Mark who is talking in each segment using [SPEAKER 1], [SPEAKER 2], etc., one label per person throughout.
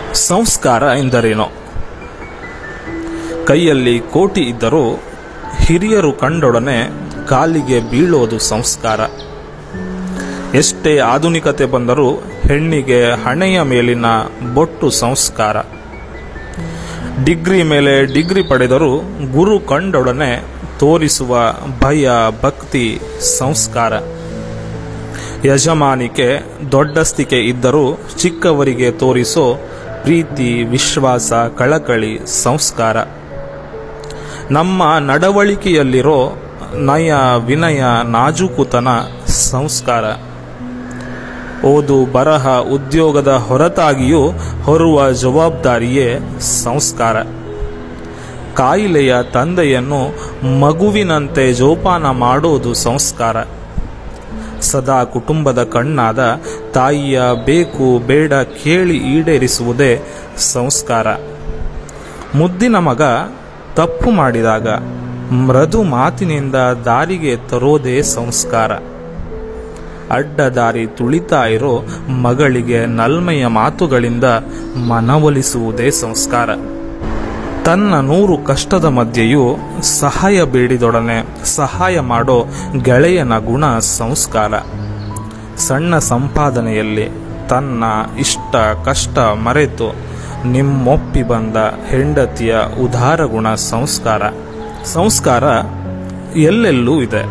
[SPEAKER 1] ಸಂಸ್ಕಾರ ಎಂದರೇನು? ಕೈಯಲ್ಲಿ ಕೋಟಿ ಇದ್ದರೂ ಹಿರಿಯರು ಕಂಡೊಡನೆ ಕಾಲಿಗೆ ಬೀಳೋದು ಸಂಸ್ಕಾರ. ಎಷ್ಟೇ ಆಧುನಿಕತೆ ಬಂದರೂ ಹೆಣ್ಣಿಗೆ ಹಣೆಯ ಮೇಲಿನ ಬೊಟ್ಟು ಸಂಸ್ಕಾರ. ಡಿಗ್ರಿ ಮೇಲೆ ಡಿಗ್ರಿ ಪಡೆದರೂ ಗುರು ಕಂಡೊಡನೆ ತೋರಿಸುವ ಭಯ ಭಕ್ತಿ ಸಂಸ್ಕಾರ. ಯಜಮಾನಿಕೆ ದೊಡ್ಡಸ್ತಿಕೆ ಇದ್ದರೂ ಚಿಕ್ಕವರಿಗೆ ತೋರಿಸೋ ಪ್ರೀತಿ ವಿಶ್ವಾಸ ಕಳಕಳಿ ಸಂಸ್ಕಾರ. ನಮ್ಮ ನಡವಳಿಕೆಯಲ್ಲಿರೋ ನಯ ವಿನಯ ನಾಜೂಕುತನ ಸಂಸ್ಕಾರ. ಓದು ಬರಹ ಉದ್ಯೋಗದ ಹೊರತಾಗಿಯೂ ಹೊರುವ ಜವಾಬ್ದಾರಿಯೇ ಸಂಸ್ಕಾರ. ಕಾಯಿಲೆಯ ತಂದೆಯನ್ನು ಮಗುವಿನಂತೆ ಜೋಪಾನ ಮಾಡೋದು ಸಂಸ್ಕಾರ. ಸದಾ ಕುಟುಂಬದ ಕಣ್ಣಾದ ತಾಯಿಯ ಬೇಕು ಬೇಡ ಕೇಳಿ ಈಡೇರಿಸುವುದೇ ಸಂಸ್ಕಾರ. ಮುದ್ದಿನ ಮಗ ತಪ್ಪು ಮಾಡಿದಾಗ ಮೃದು ಮಾತಿನಿಂದ ದಾರಿಗೆ ತರೋದೇ ಸಂಸ್ಕಾರ. ಅಡ್ಡ ದಾರಿ ತುಳಿತಾ ಇರೋ ಮಗಳಿಗೆ ನಲ್ಮೆಯ ಮಾತುಗಳಿಂದ ಮನವೊಲಿಸುವುದೇ ಸಂಸ್ಕಾರ. ತನ್ನ 100 ಕಷ್ಟದ ಮಧ್ಯೆಯೂ ಸಹಾಯ ಬೇಡಿದೊಡನೆ ಸಹಾಯ ಮಾಡೋ ಗೆಳೆಯನ ಗುಣ ಸಂಸ್ಕಾರ. ಸಣ್ಣ ಸಂಪಾದನೆಯಲ್ಲಿ ತನ್ನ ಇಷ್ಟ ಕಷ್ಟ ಮರೆತು ನಿಮ್ಮೊಪ್ಪಿ ಬಂದ ಹೆಂಡತಿಯ ಉದಾರ ಗುಣ ಸಂಸ್ಕಾರ. ಸಂಸ್ಕಾರ ಎಲ್ಲೆಲ್ಲೂ ಇದೆ.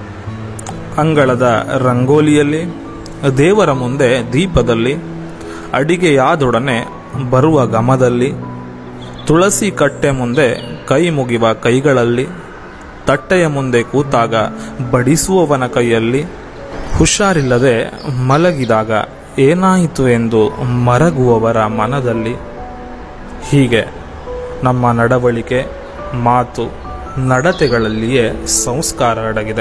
[SPEAKER 1] ಅಂಗಳದ ರಂಗೋಲಿಯಲ್ಲಿ, ದೇವರ ಮುಂದೆ ದೀಪದಲ್ಲಿ, ಅಡಿಗೆಯಾದೊಡನೆ ಬರುವ ಘಮದಲ್ಲಿ, ತುಳಸಿ ಕಟ್ಟೆ ಮುಂದೆ ಕೈ ಮುಗಿವ ಕೈಗಳಲ್ಲಿ, ತಟ್ಟೆಯ ಮುಂದೆ ಕೂತಾಗ ಬಡಿಸುವವನ ಕೈಯಲ್ಲಿ, ಹುಷಾರಿಲ್ಲದೆ ಮಲಗಿದಾಗ ಏನಾಯಿತು ಎಂದು ಮರಗುವವರ ಮನದಲ್ಲಿ. ಹೀಗೆ ನಮ್ಮ ನಡವಳಿಕೆ ಮಾತು ನಡತೆಗಳಲ್ಲಿಯೇ ಸಂಸ್ಕಾರ ಅಡಗಿದೆ.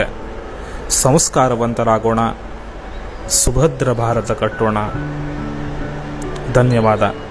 [SPEAKER 1] ಸಂಸ್ಕಾರವಂತರಾಗೋಣ, ಸುಭದ್ರ ಭಾರತ ಕಟ್ಟೋಣ. ಧನ್ಯವಾದ.